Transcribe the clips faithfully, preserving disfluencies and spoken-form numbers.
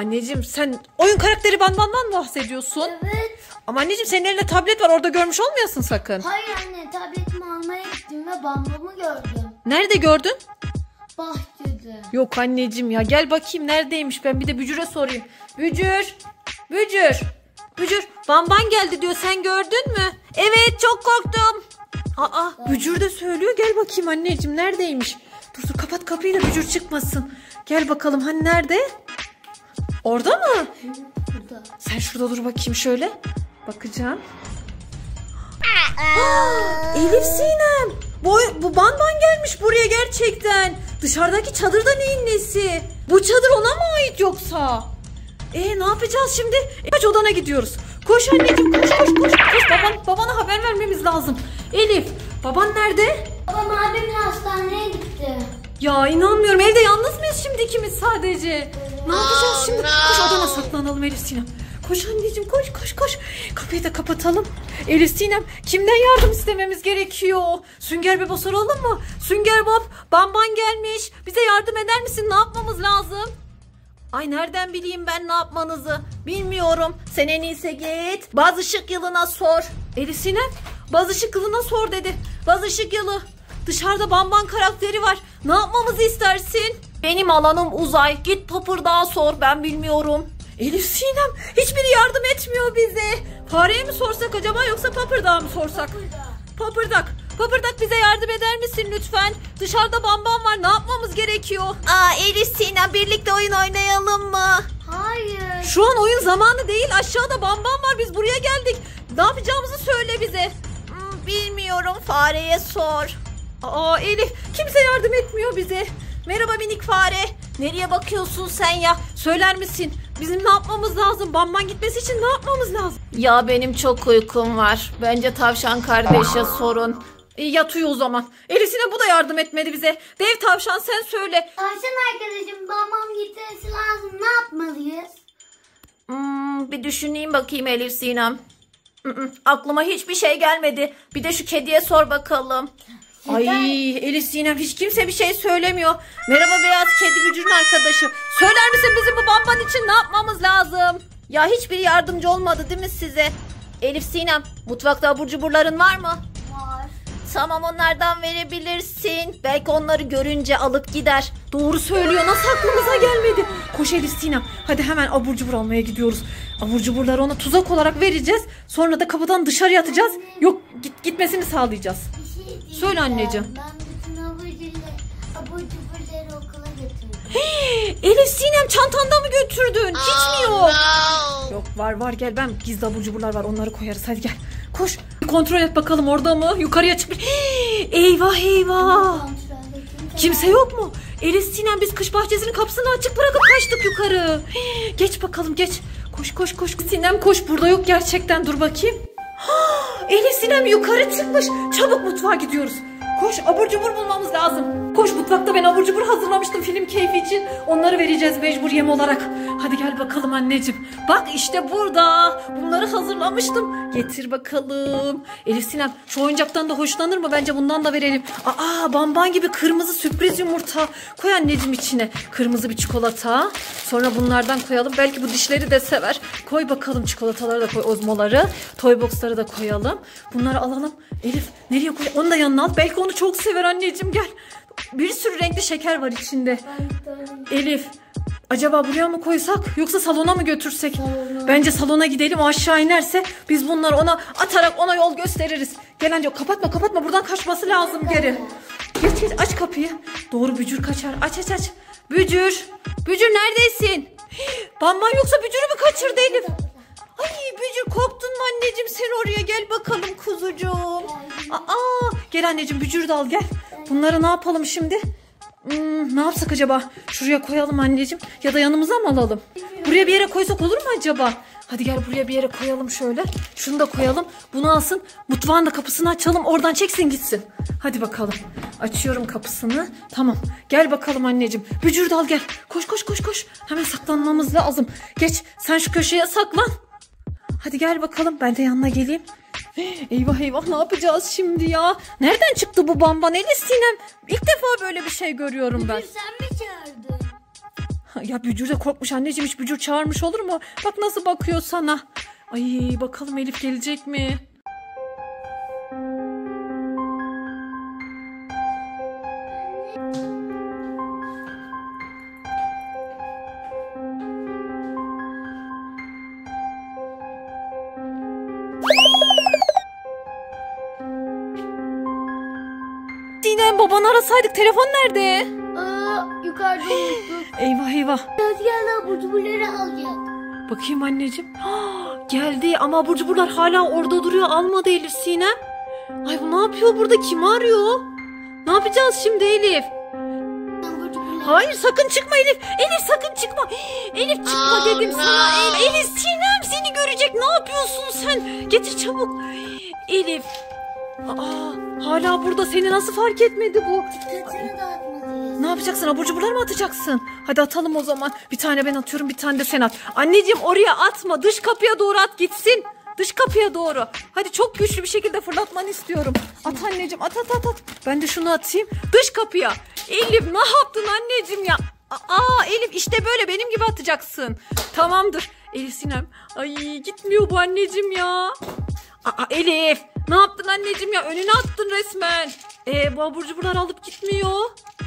Anneciğim sen oyun karakteri Banban'dan bahsediyorsun. Evet. Ama anneciğim senin elinde tablet var, orada görmüş olmayasın sakın. Hayır anne, tabletimi almaya gittim ve Bambam'ı gördüm. Nerede gördün? Bahçede. Yok anneciğim ya, gel bakayım neredeymiş, ben bir de Bücür'e sorayım. Bücür, Bücür, Bücür, Banban geldi diyor, sen gördün mü? Evet, çok korktum. Aa, Bücür de söylüyor, gel bakayım anneciğim neredeymiş? Dur dur, kapat kapıyı da Bücür çıkmasın. Gel bakalım, hani nerede? Orada mı? Burada. Sen şurada dur bakayım şöyle. Bakacağım. Aa, Elif Sinem. Bu, bu Banban gelmiş buraya gerçekten. Dışarıdaki çadırda neyin nesi? Bu çadır ona mı ait yoksa? E ne yapacağız şimdi? E, kaç odana gidiyoruz. Koş anneciğim, koş koş koş. koş. Baban, babana haber vermemiz lazım. Elif, baban nerede? Babam abimin hastaneye gitti. Ya inanmıyorum, evde yalnız mıyız şimdi ikimiz sadece? Ne yapacağız şimdi? Koş odana saklanalım Elif Sinem. Koş anneciğim, koş koş koş. Kapıyı da kapatalım. Elif Sinem, kimden yardım istememiz gerekiyor? Sünger Bob'a soralım mı? Sünger Bob, Banban gelmiş. Bize yardım eder misin? Ne yapmamız lazım? Ay nereden bileyim ben ne yapmanızı? Bilmiyorum. Sen en iyisi git Baz Işık Yılı'na sor. Elif Sinem, Baz Işık Yılı'na sor dedi. Baz Işık Yılı, dışarıda Banban karakteri var. Ne yapmamızı istersin? Benim alanım uzay. Git Papırdağa sor, ben bilmiyorum. Elif Sinem, hiçbiri yardım etmiyor bize. Fareye mi sorsak acaba, yoksa Papırdağa mı sorsak? Burada. Papırdak, Papırdak bize yardım eder misin lütfen? Dışarıda Banban var, ne yapmamız gerekiyor? Aa Elif Sinem, birlikte oyun oynayalım mı? Hayır. Şu an oyun zamanı değil, aşağıda Banban var, biz buraya geldik. Ne yapacağımızı söyle bize. Hmm, bilmiyorum, fareye sor. Aa Elif, kimse yardım etmiyor bize. Merhaba minik fare. Nereye bakıyorsun sen ya? Söyler misin? Bizim ne yapmamız lazım? Banban gitmesi için ne yapmamız lazım? Ya benim çok uykum var. Bence tavşan kardeşe sorun. İyi yat uyu o zaman. Elif Sinem, bu da yardım etmedi bize. Dev tavşan sen söyle. Tavşan arkadaşım, babam gitmesi lazım. Ne yapmalıyız? Hmm, bir düşüneyim bakayım Elif Sinem. Mm-mm, aklıma hiçbir şey gelmedi. Bir de şu kediye sor bakalım. Ay Elif Sinem, hiç kimse bir şey söylemiyor. Merhaba beyaz kedi, Bücür'ün arkadaşı. Söyler misin bizim bu Banban için ne yapmamız lazım? Ya hiçbir yardımcı olmadı değil mi size? Elif Sinem, mutfakta abur cuburların var mı? Var. Tamam, onlardan verebilirsin. Belki onları görünce alıp gider. Doğru söylüyor, nasıl aklımıza gelmedi? Koş Elif Sinem, hadi hemen abur cubur almaya gidiyoruz. Abur cuburları ona tuzak olarak vereceğiz. Sonra da kapıdan dışarı atacağız. Yok, git, gitmesini sağlayacağız. Bir şey diyeceğim. Söyle anneciğim. Ben bütün abur cuburları, abur cuburları okula götürdüm. Hii, Elif Sinem, çantanda mı götürdün? Hiç mi yok? Yok, var var, gel, ben gizli abur cuburlar var, onları koyarız, hadi gel. Koş, kontrol et bakalım orada mı? Yukarıya çıkmış. Hii, eyvah eyvah. Kimse yok mu? Elif Sinem, biz kış bahçesinin kapısını açık bırakıp kaçtık yukarı. Hii, geç bakalım geç. Koş koş koş. Sinem koş, burada yok gerçekten, dur bakayım. Ha, Elif Sinem yukarı çıkmış. Çabuk mutfağa gidiyoruz. Koş, abur cubur bulmamız lazım. Koş, mutfakta ben abur cubur hazırlamıştım film keyfi için. Onları vereceğiz mecbur yem olarak. Hadi gel bakalım anneciğim. Bak işte burada. Bunları hazırlamıştım. Getir bakalım. Elif Sinem, şu oyuncaktan da hoşlanır mı? Bence bundan da verelim. Aa, Banban gibi kırmızı sürpriz yumurta. Koy anneciğim içine. Kırmızı bir çikolata. Sonra bunlardan koyalım. Belki bu dişleri de sever. Koy bakalım, çikolataları da koy, ozmoları. Toy box'ları da koyalım. Bunları alalım. Elif, nereye koy? Onu da yanına al. Belki onu çok sever anneciğim, gel. Bir sürü renkli şeker var içinde. Elif, acaba buraya mı koysak yoksa salona mı götürsek? Salona. Bence salona gidelim, o aşağı inerse biz bunları ona atarak ona yol gösteririz. Gel anne, kapatma kapatma, buradan kaçması lazım geri. Geç geç, aç kapıyı. Doğru, Bücür kaçar. Aç aç aç. Bücür, Bücür neredesin? Banban yoksa Bücür'ü mü kaçırdı Elif? Ay Bücür, korktun mu anneciğim sen oraya? Gel bakalım kuzucuğum. Aa, gel anneciğim, Bücür'ü de al gel. Bunları ne yapalım şimdi? Hmm, ne yapsak acaba? Şuraya koyalım anneciğim. Ya da yanımıza mı alalım? Buraya bir yere koysak olur mu acaba? Hadi gel, buraya bir yere koyalım şöyle. Şunu da koyalım. Bunu alsın. Mutfağın da kapısını açalım. Oradan çeksin gitsin. Hadi bakalım. Açıyorum kapısını. Tamam. Gel bakalım anneciğim. Bücür de al gel. Koş koş koş koş. Hemen saklanmamız lazım. Geç. Sen şu köşeye saklan. Hadi gel bakalım. Ben de yanına geleyim. Eyvah eyvah, ne yapacağız şimdi ya? Nereden çıktı bu Banban Elif Sinem? İlk defa böyle bir şey görüyorum ben. Sen mi çağırdın? Ya Bücür de korkmuş anneciğim, hiç Bücür çağırmış olur mu? Bak nasıl bakıyor sana. Ay bakalım Elif gelecek mi? Sinem, babanı arasaydık, telefon nerede? Aa, yukarıda unuttuk. Eyvah eyvah. Biraz gel abur cuburları alacak. Bakayım anneciğim. Ah, geldi ama abur cuburlar hala orada duruyor. Almadı Elif Sinem. Ay bu ne yapıyor burada? Kimi arıyor? Ne yapacağız şimdi Elif? Abur cuburları. Hayır sakın çıkma Elif. Elif sakın çıkma. Elif çıkma dedim sana. El- Elif Sinem seni görecek. Ne yapıyorsun sen? Getir çabuk. Elif. Aa, hala burada, seni nasıl fark etmedi bu? Dikkatini dağıtmalıyız. Ne yapacaksın? Abur cuburlar mı atacaksın? Hadi atalım o zaman. Bir tane ben atıyorum, bir tane de sen at. Anneciğim oraya atma. Dış kapıya doğru at gitsin. Dış kapıya doğru. Hadi çok güçlü bir şekilde fırlatmanı istiyorum. At anneciğim, at at at at. Ben de şunu atayım. Dış kapıya. Elif ne yaptın anneciğim ya? Aa Elif işte böyle benim gibi atacaksın. Tamamdır. Elif Sinem. Ay gitmiyor bu anneciğim ya. Aa Elif ne yaptın anneciğim ya? Önüne attın resmen. Ee, bu abur cuburlar alıp gitmiyor.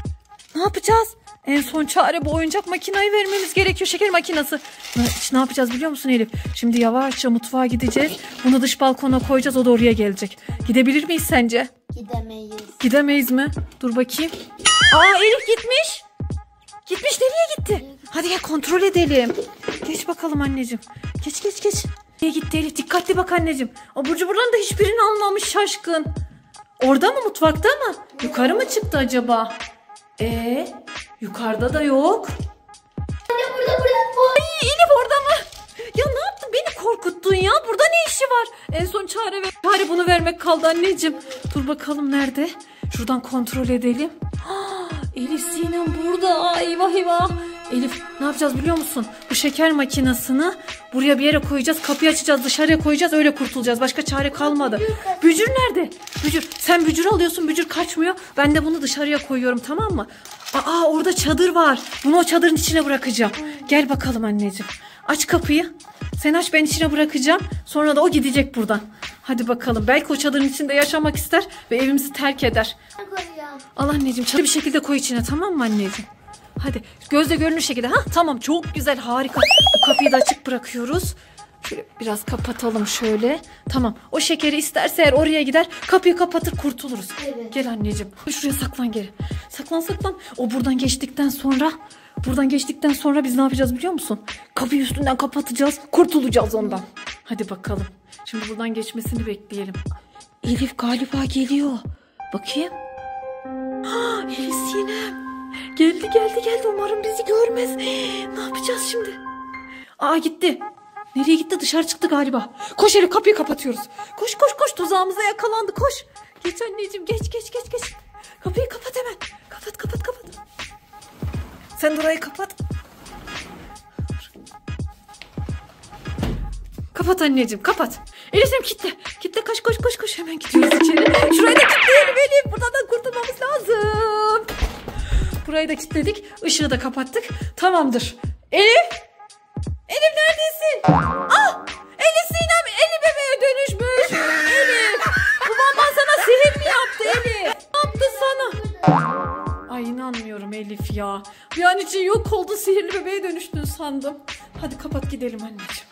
Ne yapacağız? En son çare bu oyuncak makinayı vermemiz gerekiyor. Şeker makinesi. Ne, ne yapacağız biliyor musun Elif? Şimdi yavaşça mutfağa gideceğiz. Bunu dış balkona koyacağız. O da oraya gelecek. Gidebilir miyiz sence? Gidemeyiz. Gidemeyiz mi? Dur bakayım. Aa Elif gitmiş. Gitmiş, nereye gitti? Hadi gel kontrol edelim. Geç bakalım anneciğim. Geç geç geç. Nereye gitti Elif? Dikkatli bak anneciğim. Abur cuburların da hiçbirini almamış şaşkın. Orada mı, mutfakta mı? Yukarı mı çıktı acaba? Ee, yukarıda da yok. Burada burada burada. Ay Elif orada mı? Ya ne yaptın? Beni korkuttun ya. Burada ne işi var? En son çare ver. Çare bunu vermek kaldı anneciğim. Dur bakalım nerede? Şuradan kontrol edelim. Ah, Elif Sinem burada. Aa, eyvah eyvah. Elif ne yapacağız biliyor musun? Bu şeker makinesini buraya bir yere koyacağız. Kapıyı açacağız, dışarıya koyacağız. Öyle kurtulacağız. Başka çare kalmadı. Bücür nerede? Bücür. Sen Bücür alıyorsun. Bücür kaçmıyor. Ben de bunu dışarıya koyuyorum, tamam mı? Aa orada çadır var. Bunu o çadırın içine bırakacağım. Gel bakalım anneciğim. Aç kapıyı. Sen aç, ben içine bırakacağım. Sonra da o gidecek buradan. Hadi bakalım. Belki o çadırın içinde yaşamak ister ve evimizi terk eder. Koyacağım. Al anneciğim, çadır bir şekilde koy içine, tamam mı anneciğim? Hadi gözle görünür şekilde. Ha tamam, çok güzel, harika. Bu kapıyı da açık bırakıyoruz. Şöyle biraz kapatalım şöyle. Tamam, o şekeri isterse eğer oraya gider, kapıyı kapatır, kurtuluruz. Evet. Gel anneciğim. Şuraya saklan geri. Saklan saklan. O buradan geçtikten sonra buradan geçtikten sonra biz ne yapacağız biliyor musun? Kapıyı üstünden kapatacağız. Kurtulacağız ondan. Hadi bakalım. Şimdi buradan geçmesini bekleyelim. Elif galiba geliyor. Bakayım. Ha, Elif Sinem. Geldi geldi geldi. Umarım bizi görmez. Ne yapacağız şimdi? Aa gitti. Nereye gitti? Dışarı çıktı galiba. Koş Elif, kapıyı kapatıyoruz. Koş koş koş, tuzağımıza yakalandı, koş. Geç anneciğim, geç geç geç geç. Kapıyı kapat hemen. Kapat kapat kapat. Sen de orayı kapat. Kapat anneciğim, kapat. Elif'im kitle. Kitle, koş koş koş koş. Hemen gidiyoruz içeri. Şurayı da kilitleyelim Elif. Buradan da kurtulmamız lazım. Burayı da kilitledik. Işığı da kapattık. Tamamdır. Elif. Elif neredesin? Ah! Elif Sinem Elif bebeğe dönüşmüş. Elif. Bu baban sana sihir mi yaptı Elif? Ne yaptı sana? Ay inanmıyorum Elif ya. Bir an için yok oldu, sihirli bebeğe dönüştün sandım. Hadi kapat gidelim anneciğim.